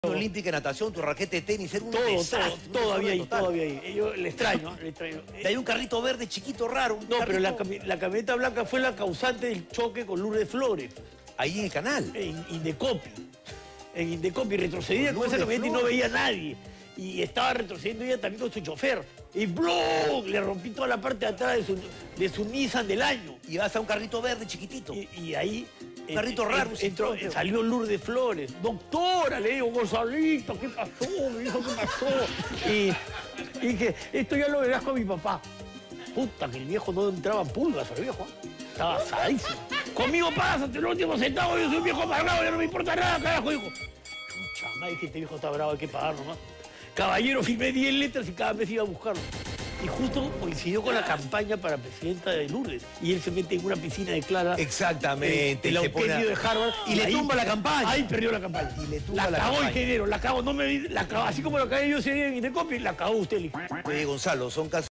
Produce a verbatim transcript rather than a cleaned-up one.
Olímpica de natación, tu raquete de tenis, era un todo, desastre, todo, todo había ahí, total. todo había ahí. Yo le extraño, le extraño. Y hay un carrito verde chiquito, raro. Un No, carrito... pero la, cami- la camioneta blanca fue la causante del choque con Lourdes Flores. Ahí en el canal. En Indecopi. En Indecopi retrocedía con esa Lourdes camioneta y no Flores. veía a nadie. Y estaba retrocediendo ella también con su chofer. Y ¡blum! Le rompí toda la parte de atrás de su, de su Nissan del año. Y vas a un carrito verde chiquitito. Y, y ahí... Un carrito raro, en- entró- entró- salió Lourdes Flores. Doctora, le digo, Gonzalito, ¿qué pasó? Me dijo, ¿qué pasó? Y, y dije, esto ya lo verás con mi papá. Puta, que el viejo no entraba pulgas al viejo. ¿eh? Estaba asadísimo. Conmigo pásate, el último centavo, yo soy un viejo amargado, ya no me importa nada, carajo, dijo. Chucha, madre, que este viejo está bravo, hay que pagar nomás. Caballero, firmé diez letras y cada vez iba a buscarlo. Y justo coincidió con la campaña para presidenta de Lourdes. Y él se mete en una piscina de Clara. Exactamente. El y se pone a- Eugenio de Harvard. Y le ahí- tumba la campaña. Ahí perdió la campaña. Y le tumba la la cagó campaña. ingeniero, la cagó. No me, la cagó. Así como la cagué yo ese día en Indecopi, la cagó usted, le dije. Oye, Gonzalo, son casos...